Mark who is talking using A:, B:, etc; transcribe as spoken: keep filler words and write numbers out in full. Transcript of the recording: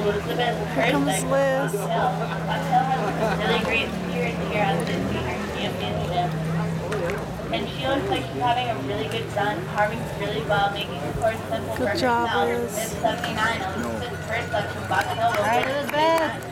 A: Here comes Liz.
B: Really great spirit here at the senior championship. And she looks like she's having a really good run, carving really well, making her course simple for
A: Good job,
B: herself.
A: Liz.
B: seventy-nine, Elizabeth's first section, Box Hill will
C: Right, Elizabeth.